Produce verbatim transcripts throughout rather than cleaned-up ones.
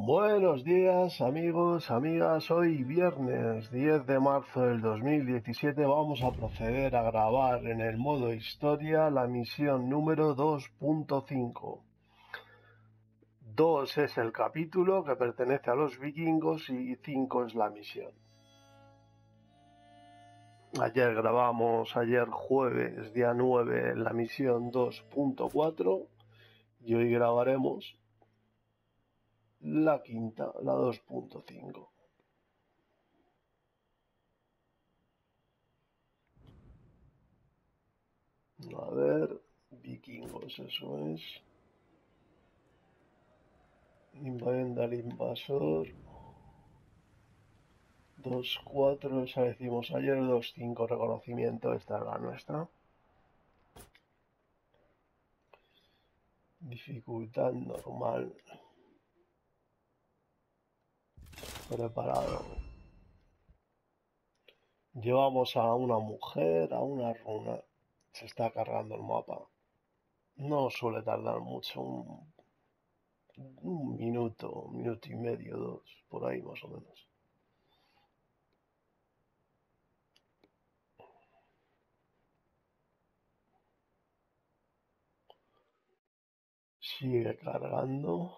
Buenos días amigos, amigas, hoy viernes diez de marzo del dos mil diecisiete vamos a proceder a grabar en el modo historia la misión número dos punto cinco. dos es el capítulo que pertenece a los vikingos y cinco es la misión. Ayer grabamos, ayer jueves día nueve, la misión dos punto cuatro y hoy grabaremos la quinta, la dos punto cinco. A ver, vikingos, eso es. Invadiendo al invasor. dos cuatro, esa decimos ayer, dos cinco, reconocimiento, esta es la nuestra. Dificultad normal. Preparado. Llevamos a una mujer, a una runa. Se está cargando el mapa. No suele tardar mucho, un, un minuto, un minuto y medio, dos, por ahí más o menos. Sigue cargando.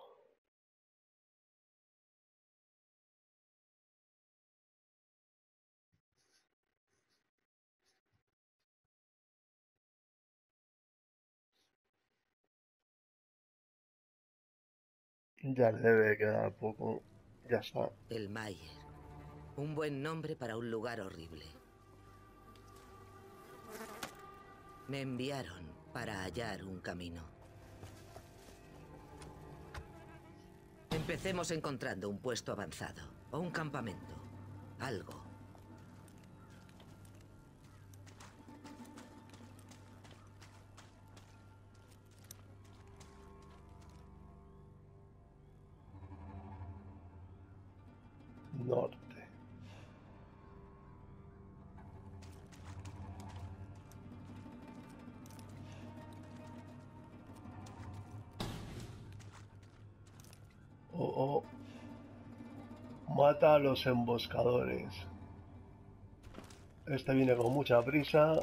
Ya le debe quedar poco. Ya está. El Mayer. Un buen nombre para un lugar horrible. Me enviaron para hallar un camino. Empecemos encontrando un puesto avanzado o un campamento. Algo. Norte. Oh, oh. Mata a los emboscadores. Este viene con mucha prisa.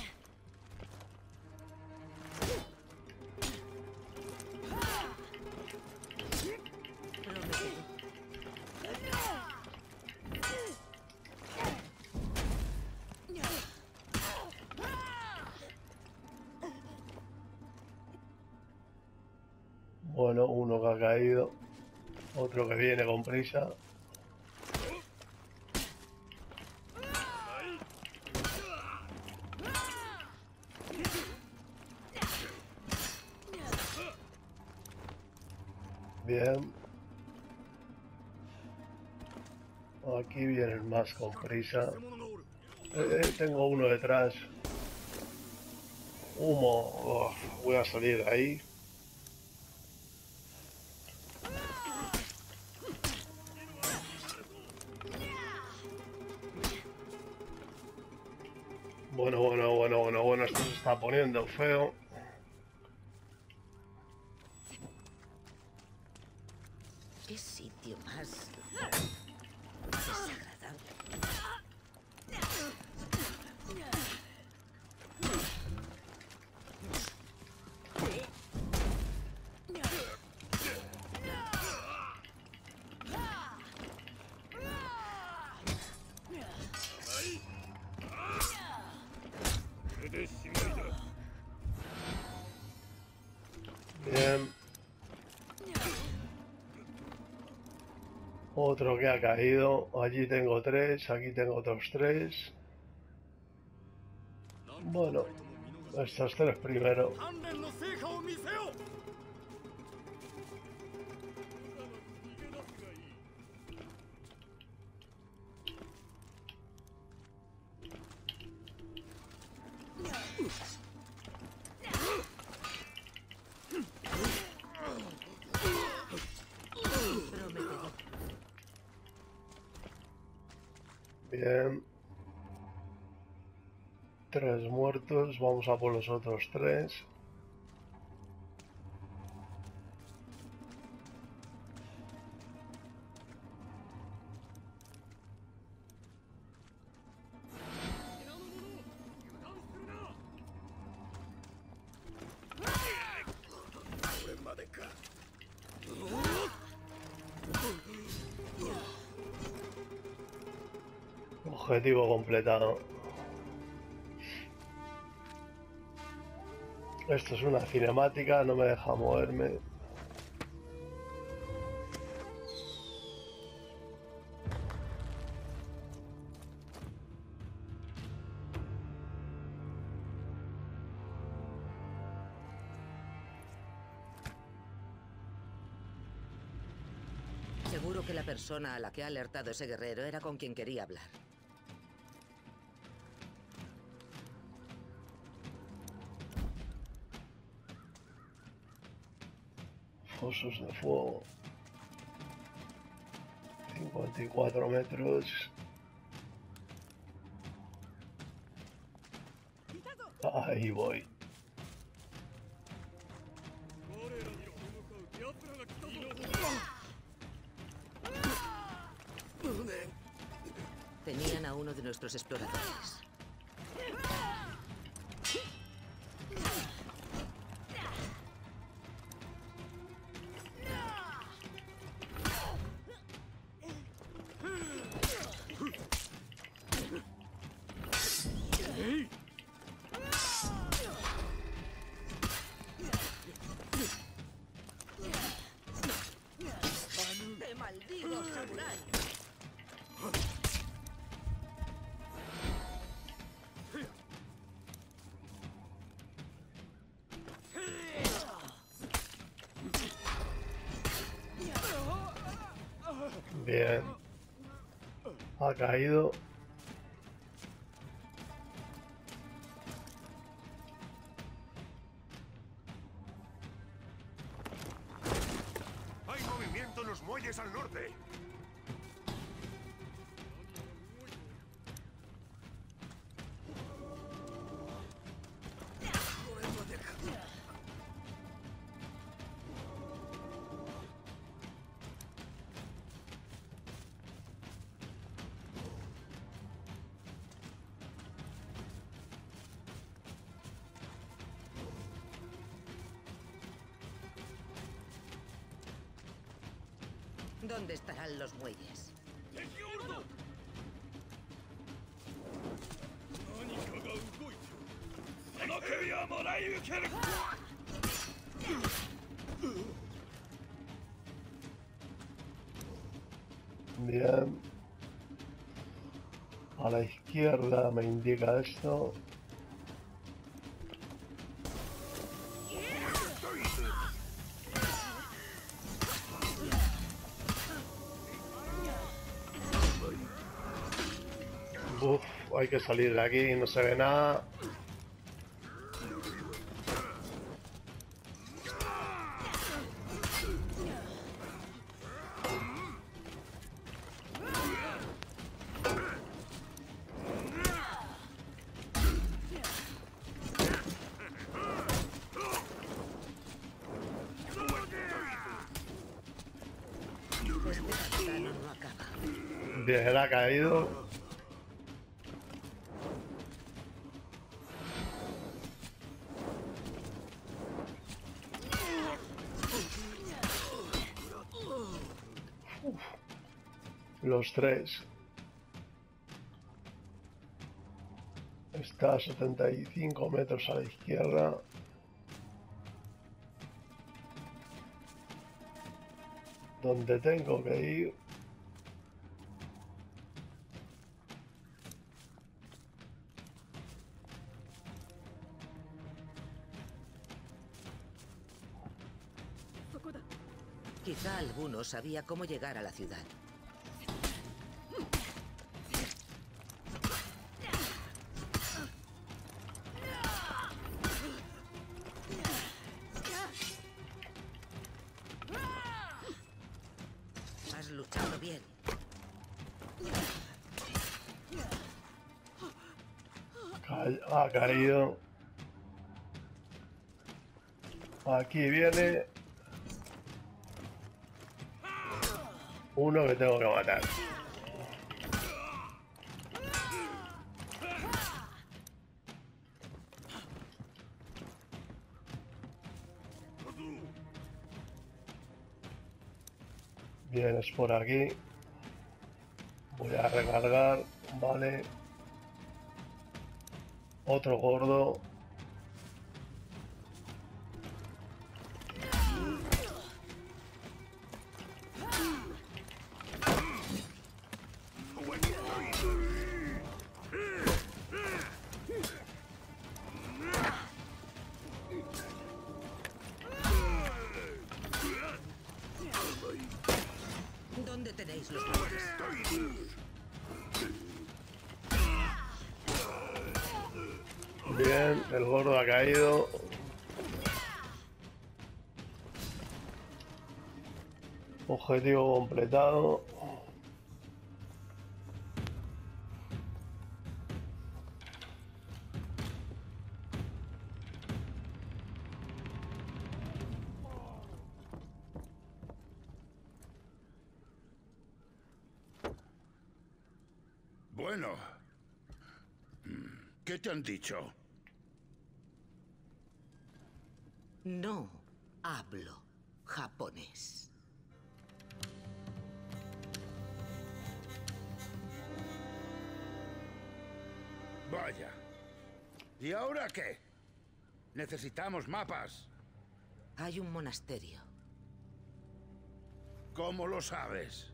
Bueno, uno que ha caído. Otro que viene con prisa. Bien. Aquí vienen más con prisa. Eh, eh, tengo uno detrás. Humo. Oh, voy a salir de ahí. Bueno, bueno, bueno, bueno, bueno, esto se está poniendo feo. ¿Qué sitio más desagradable? Bien. Otro que ha caído. Allí tengo tres. Aquí tengo otros tres. Bueno, estos tres primero. Bien. Tres muertos. Vamos a por los otros tres. Objetivo completado. Esto es una cinemática, no me deja moverme. Seguro que la persona a la que ha alertado ese guerrero era con quien quería hablar. Fosos de fuego. cincuenta y cuatro metros. Ahí voy. Tenían a uno de nuestros exploradores. ¡Te maldigo, samurái! Bien. Ha caído. Hay movimiento en los muelles al norte. ¿Dónde estarán los muelles? Bien. A la izquierda me indica esto. Uf, hay que salir de aquí, no se ve nada. Este pantano no acaba. Bien, ha caído. Uf, los tres. Está a setenta y cinco metros a la izquierda. Donde tengo que ir. Quizá alguno sabía cómo llegar a la ciudad. Has luchado bien. Ca- Ha caído. Aquí viene uno que tengo que matar. Vienes por aquí. Voy a recargar, vale. Otro gordo. ¿Dónde tenéis los muebles? Bien, el gordo ha caído. Objetivo completado. Bueno. ¿Qué te han dicho? No hablo japonés. Vaya. ¿Y ahora qué? Necesitamos mapas. Hay un monasterio. ¿Cómo lo sabes?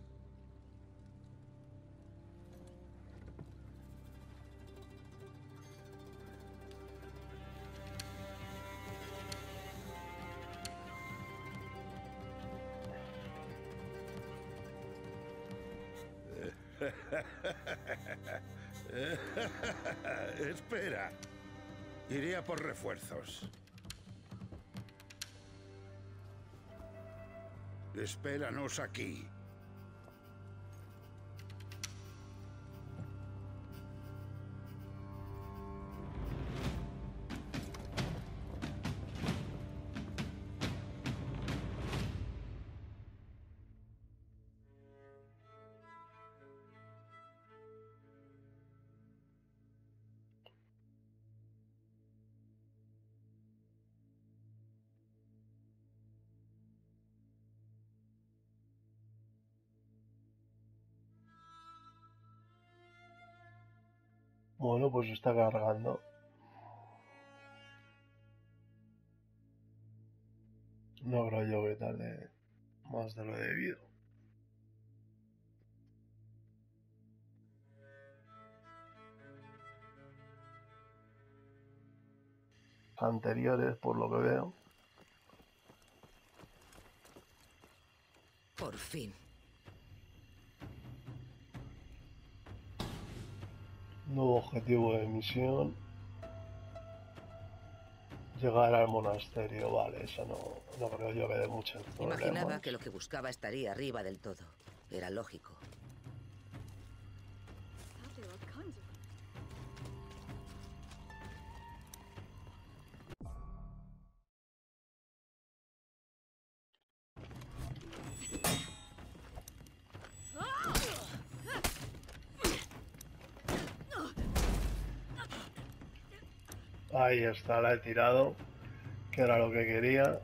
Espera. Iré a por refuerzos. Espéranos aquí. Bueno, pues está cargando. No creo yo que tarde más de lo debido. Anteriores, por lo que veo. Por fin. Nuevo objetivo de misión. Llegar al monasterio, vale, eso no, no creo yo que dé muchos problemas. Imaginaba que lo que buscaba estaría arriba del todo. Era lógico. Ahí está, la he tirado, que era lo que quería.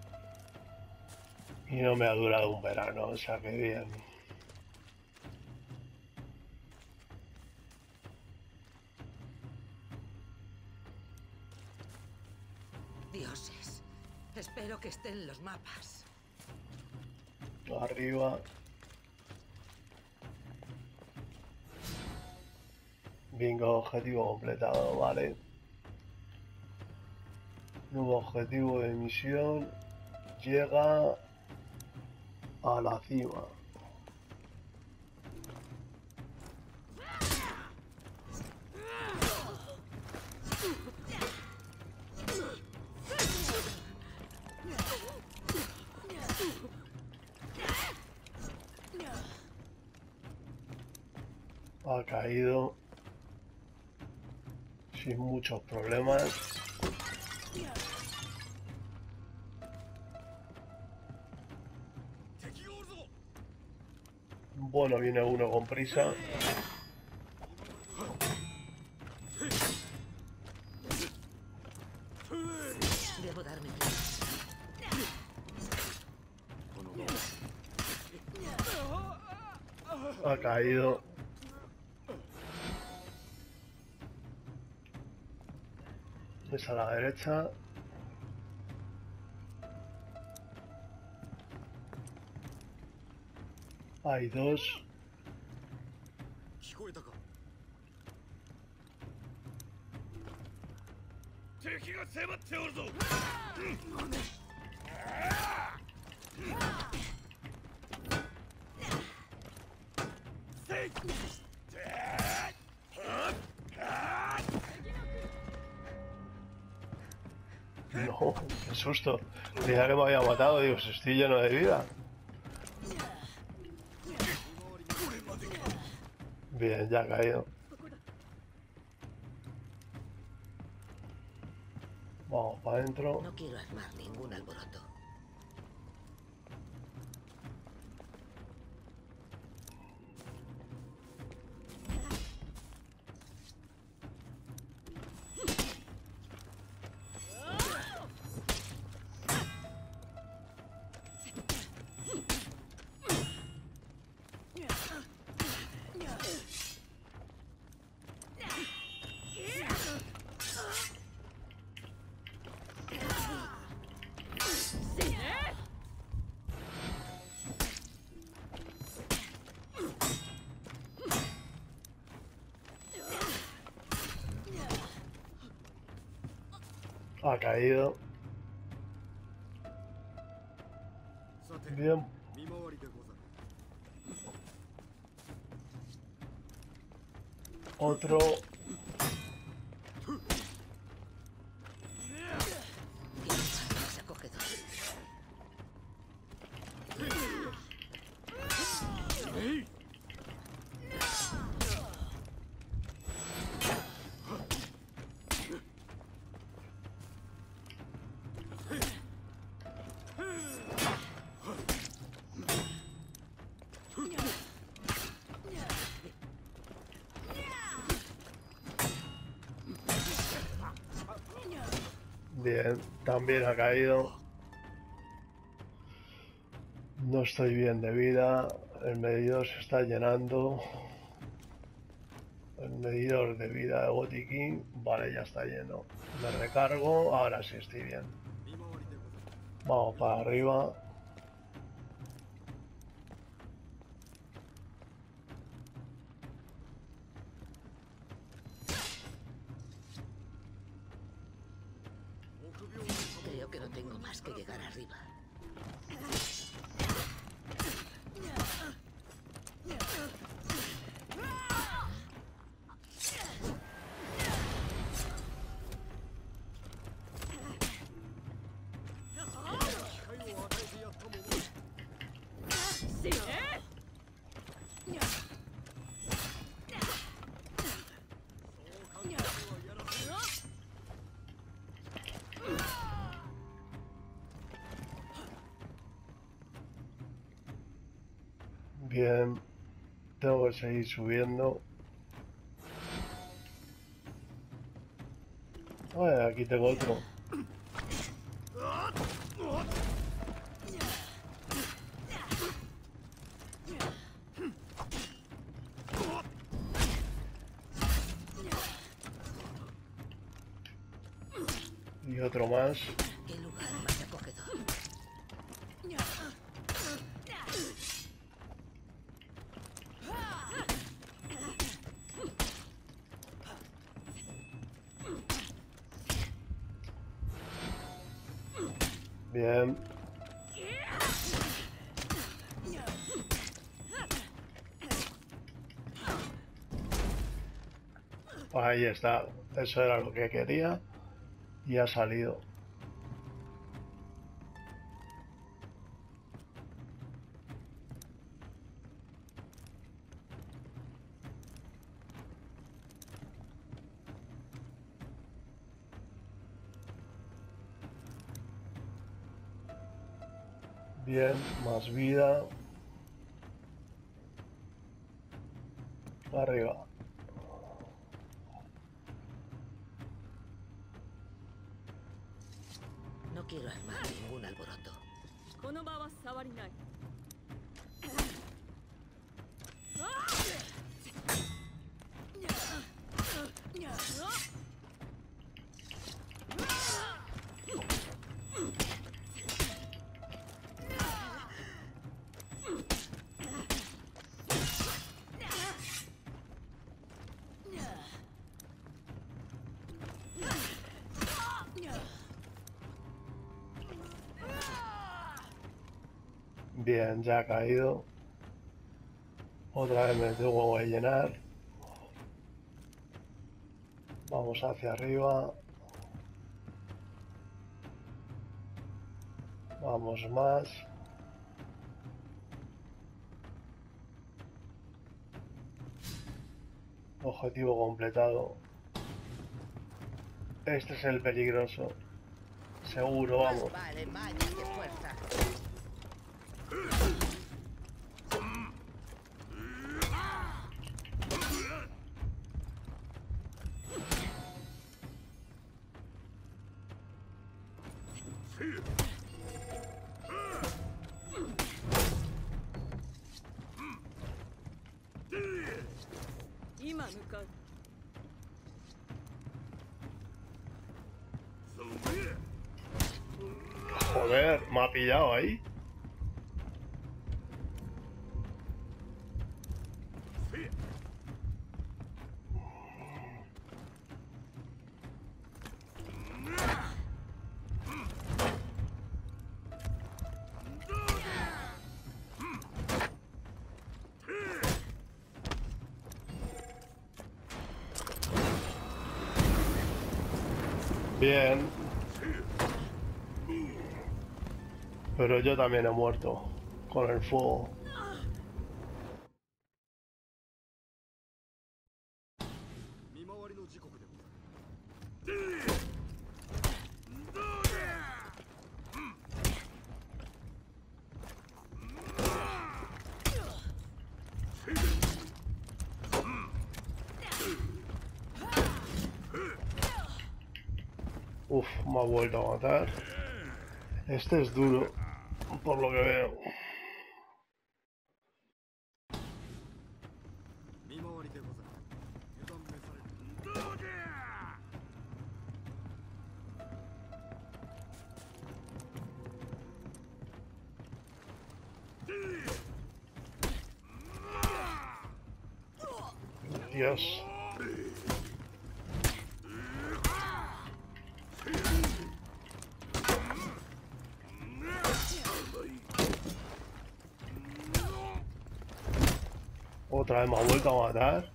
Y no me ha durado un verano, o sea que bien. Dioses. Espero que estén los mapas. Arriba. Bingo, objetivo completado, vale. Nuevo objetivo de misión. Llega a la cima. Ha caído sin muchos problemas. Bueno, viene uno con prisa. Debo darme prisa. Ha caído. Es a la derecha. Hay dos. No, qué susto. Creía que me había matado. Digo, si estoy lleno de vida. Bien, ya ha caído. Vamos para adentro. No quiero armar ningún alboroto. Ha caído. Bien. Otro. Más acogedor. Bien, también ha caído. No estoy bien de vida. El medidor se está llenando. El medidor de vida de botiquín. Vale, ya está lleno. Me recargo. Ahora sí estoy bien. Vamos para arriba. Creo que no tengo más que llegar arriba. Bien. Tengo que seguir subiendo. Ay, aquí tengo otro. Y otro más. ¿Qué lugar más acogedor? Bien. Ahí está. Eso era lo que quería. Y ha salido. Bien, más vida. Arriba. No quiero armar ningún alboroto. Bien, ya ha caído. Otra vez me tengo que llenar. Vamos hacia arriba. Vamos más. Objetivo completado. Este es el peligroso. Seguro, vamos. Vale, vaya de fuerza. Joder, me ha pillado ahí. Bien. Pero yo también he muerto con el fuego. Uf, me ha vuelto a matar. Este es duro, por lo que veo. Dios. Otra vez me ha vuelto a matar.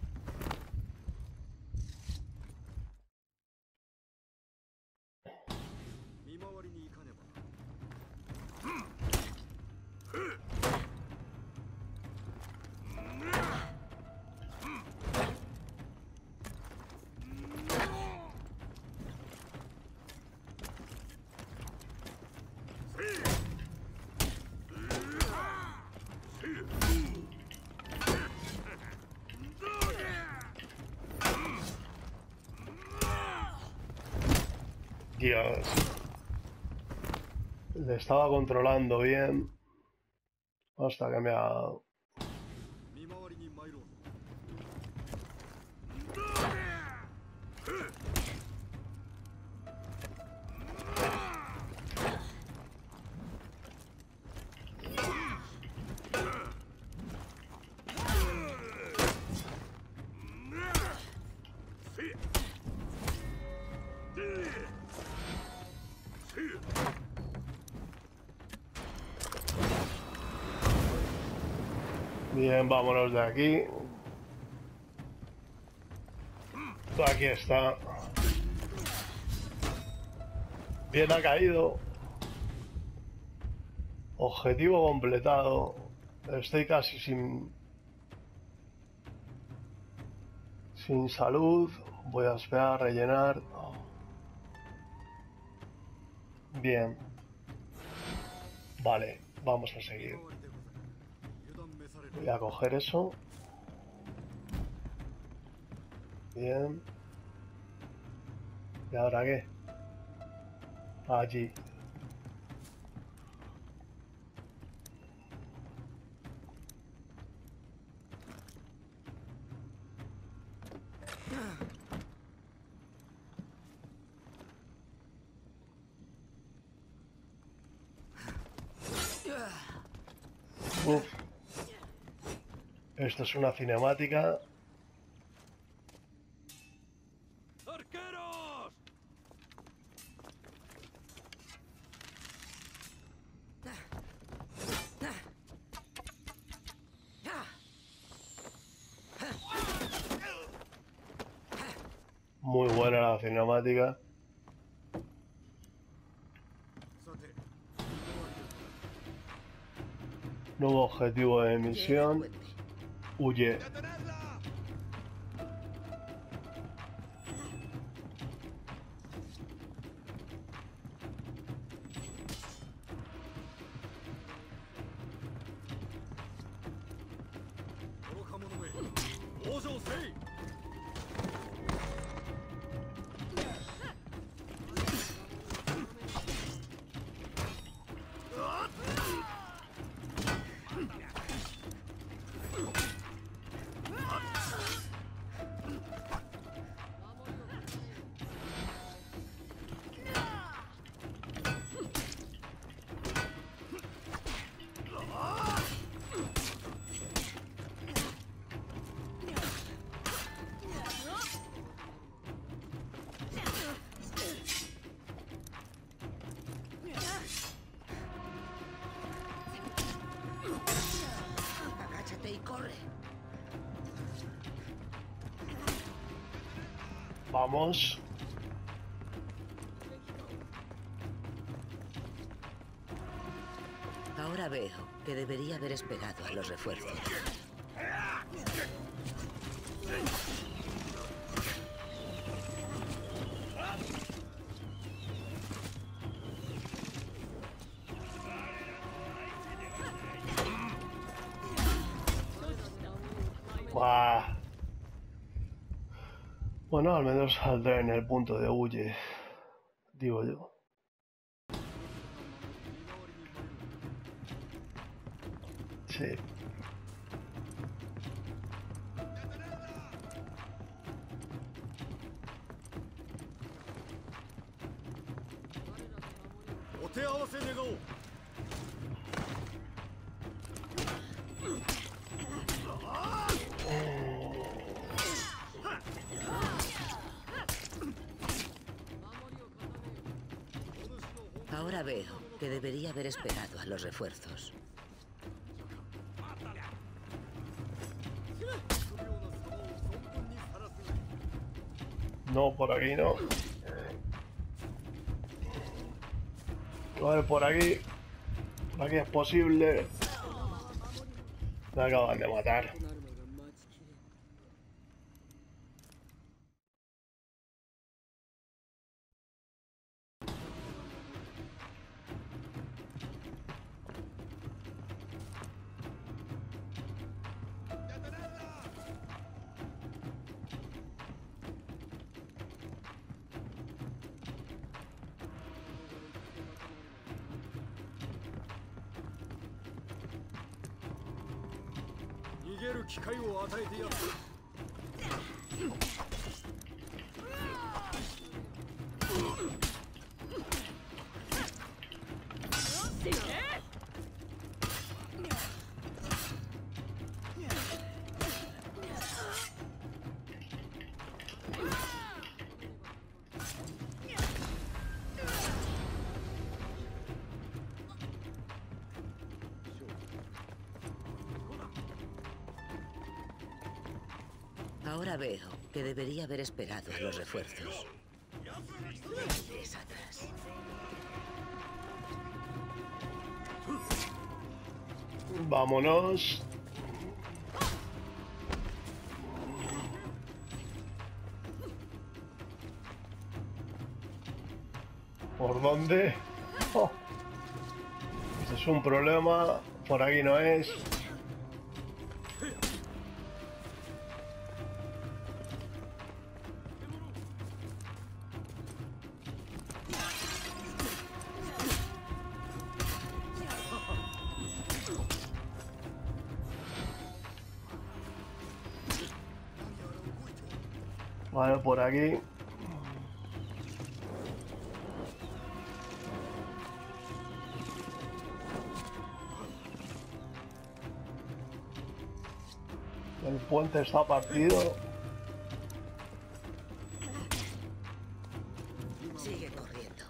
Dios. Le estaba controlando bien hasta que me ha... Bien, vámonos de aquí. Aquí está. Bien, ha caído. Objetivo completado. Estoy casi sin... Sin salud. Voy a esperar a rellenar. Bien. Vale, vamos a seguir. Voy a coger eso. Bien. ¿Y ahora qué? Allí. Uf. Esto es una cinemática. ¡Arqueros! Muy buena la cinemática. Nuevo objetivo de misión. Huye. Vamos. Ahora veo que debería haber esperado a los refuerzos. Buah. Bueno, al menos saldrá en el punto de huye, digo yo. Sí. Ahora veo que debería haber esperado a los refuerzos. No, por aquí no. A ver, por aquí. Por aquí es posible. Me acaban de matar. Ahora veo que debería haber esperado a los refuerzos. Es atrás. Vámonos. ¿Por dónde? Oh. Este es un problema. Por aquí no es. Vale, por aquí. El puente está partido. Sigue corriendo.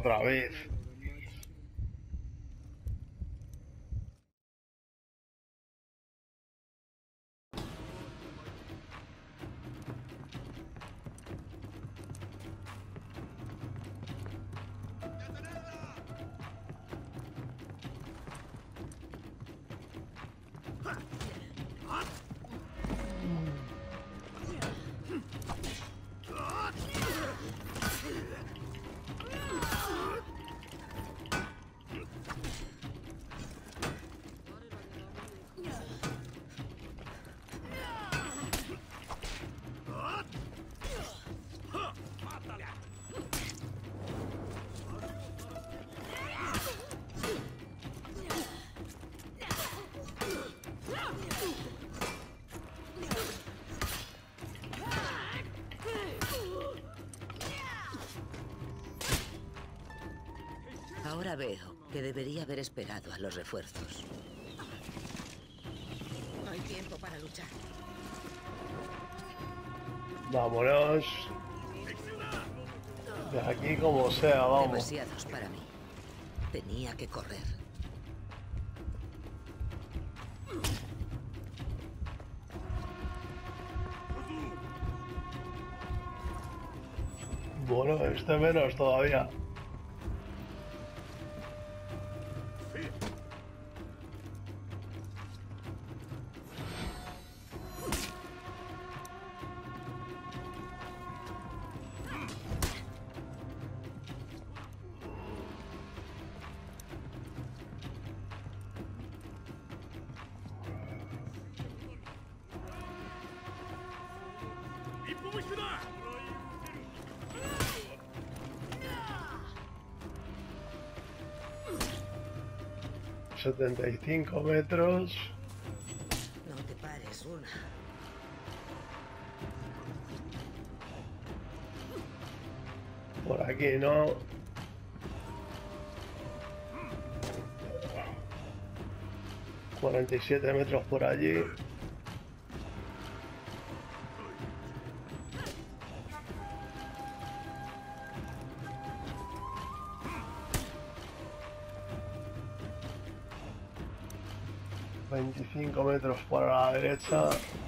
otra vez. Ahora veo que debería haber esperado a los refuerzos. No hay tiempo para luchar. Vámonos. De aquí como sea, vamos. Demasiados para mí. Tenía que correr. Bueno, este menos todavía. setenta y cinco metros. No te pares, Runa. Por aquí no. cuarenta y siete metros por allí. veinticinco metros por la derecha.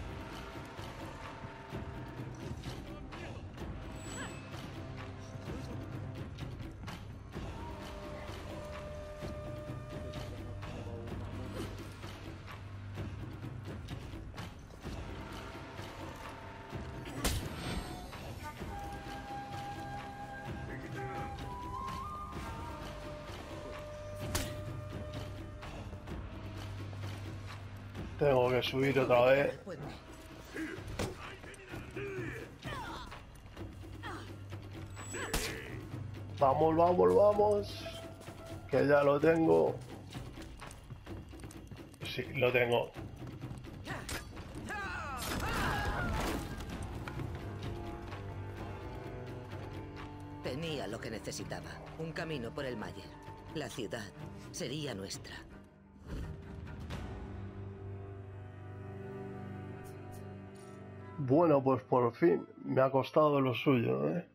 Tengo que subir otra vez. Vamos, vamos, vamos. Que ya lo tengo. Sí, lo tengo. Tenía lo que necesitaba. Un camino por el Mayer. La ciudad sería nuestra. Bueno, pues por fin me ha costado lo suyo, ¿eh?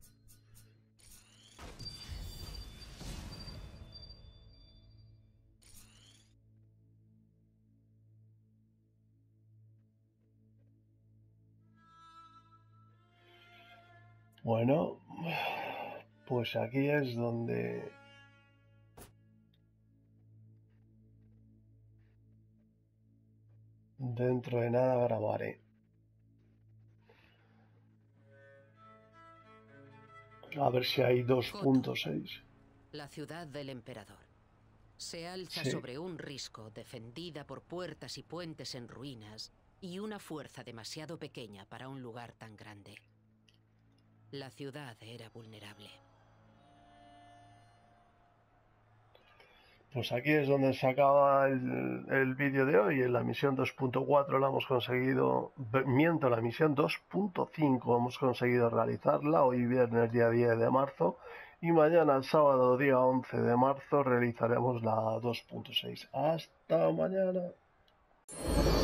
Bueno, pues aquí es donde dentro de nada grabaré. A ver si hay dos punto seis. La ciudad del emperador. Se alza Sí. sobre un risco, defendida por puertas y puentes en ruinas, y una fuerza demasiado pequeña para un lugar tan grande. La ciudad era vulnerable. Pues aquí es donde se acaba el, el vídeo de hoy. En la misión dos punto cuatro la hemos conseguido, miento, la misión dos punto cinco hemos conseguido realizarla hoy viernes día diez de marzo y mañana sábado día once de marzo realizaremos la dos punto seis. Hasta mañana.